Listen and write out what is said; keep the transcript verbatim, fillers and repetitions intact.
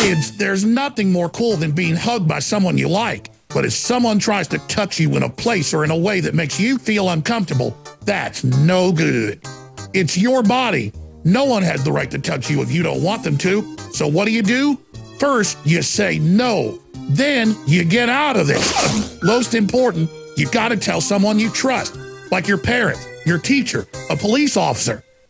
Kids, there's nothing more cool than being hugged by someone you like. But if someone tries to touch you in a place or in a way that makes you feel uncomfortable, that's no good. It's your body. No one has the right to touch you if you don't want them to. So what do you do? First, you say no. Then you get out of this. Most important, you gotta tell someone you trust, like your parents, your teacher, a police officer.